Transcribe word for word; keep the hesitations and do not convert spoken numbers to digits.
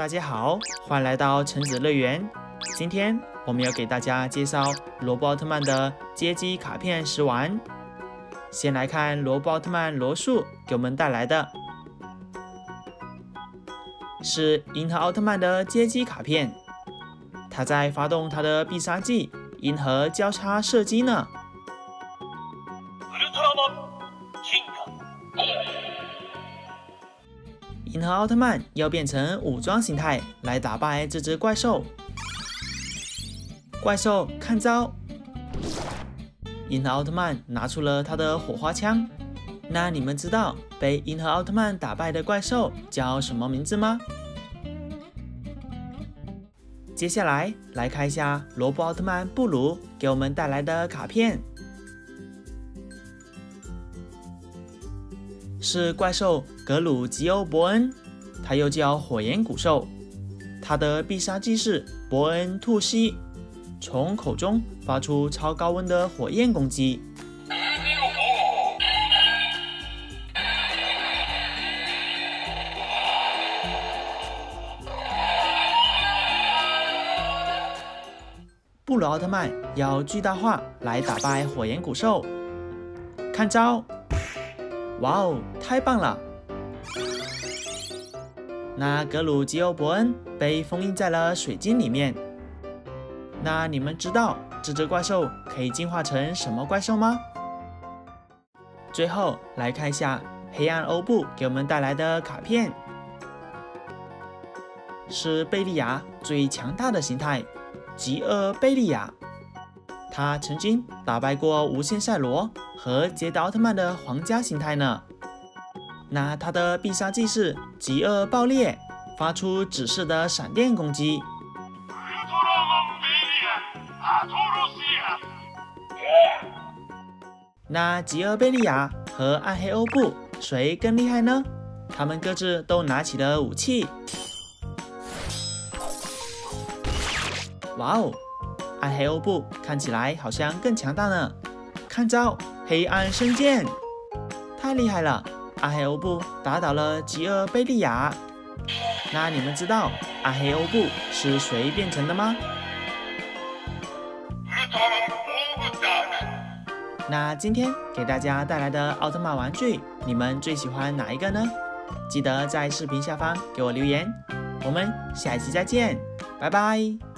大家好，欢迎来到橙子乐园。今天我们要给大家介绍罗伯奥特曼的街机卡片食玩。先来看罗伯奥特曼罗素给我们带来的，是银河奥特曼的街机卡片。他在发动他的必杀技银河交叉射击呢。银河奥特曼要变成武装形态来打败这只怪兽。怪兽看招！银河奥特曼拿出了他的火花枪。那你们知道被银河奥特曼打败的怪兽叫什么名字吗？接下来来看一下罗伯奥特曼布鲁给我们带来的卡片。是怪兽格鲁吉欧伯恩，他又叫火焰古兽。他的必杀技是伯恩吐息，从口中发出超高温的火焰攻击。布鲁奥特曼要巨大化来打败火焰古兽，看招！哇哦，太棒了！那格鲁吉欧伯恩被封印在了水晶里面。那你们知道这只怪兽可以进化成什么怪兽吗？最后来看一下黑暗欧布给我们带来的卡片，是贝利亚最强大的形态——极恶贝利亚。他曾经打败过无限赛罗和捷达奥特曼的皇家形态呢。那他的必杀技是极恶爆裂，发出指示的闪电攻击。那极恶贝利亚和暗黑欧布谁更厉害呢？他们各自都拿起了武器。哇哦！暗黑欧布看起来好像更强大呢，看招！黑暗圣剑，太厉害了！暗黑欧布打倒了极恶贝利亚。那你们知道暗黑欧布是谁变成的吗？那今天给大家带来的奥特曼玩具，你们最喜欢哪一个呢？记得在视频下方给我留言。我们下一期再见，拜拜。